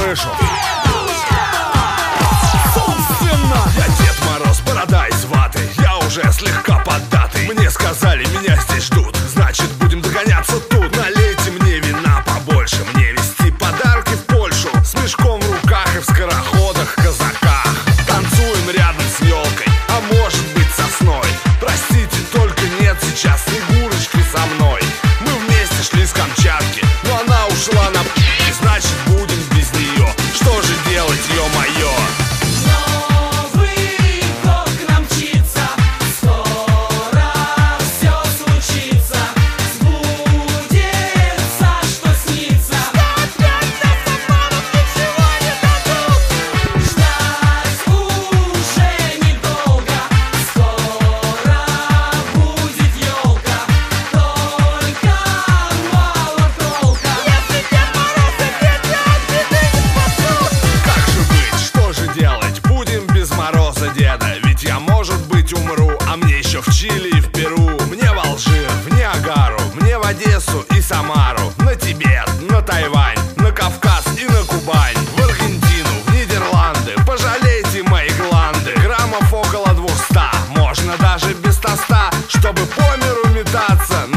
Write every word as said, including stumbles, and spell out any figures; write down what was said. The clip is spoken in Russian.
крышу. Собственно, я Дед Мороз, борода из ваты. Я уже слегка поддатый. Мне сказали, меня здесь ждут, значит будем догоняться тут. Налейте мне вина побольше, мне везти подарки в Польшу. С мешком в руках и в скороходах, казаках. Танцуем рядом с елкой, а может быть сосной. Простите, только нет сейчас Снегурочки со мной. Мы вместе шли с Камчатки, но она ушла на п***, значит будем без нее. Что же делать, ё-моё? Новый год к нам мчится, скоро все случится, сбудется, что снится. Опять нас обманут, ничего не дадут. Ждать уже недолго, скоро будет елка, только мало толка. Если Дед Мороз и дети от беды не спасут. Как же быть, что же делать? Будем без Мороза Деда. Ведь я, может быть, умру, а мне еще в Чили и в Перу. Мне в Алжир, в Ниагару, мне в Одессу и Самару, на Тибет, на Тайвань, на Кавказ и на Кубань, в Аргентину, в Нидерланды. Пожалейте мои гланды. Граммов около двухста, можно даже без тоста, чтобы по миру метаться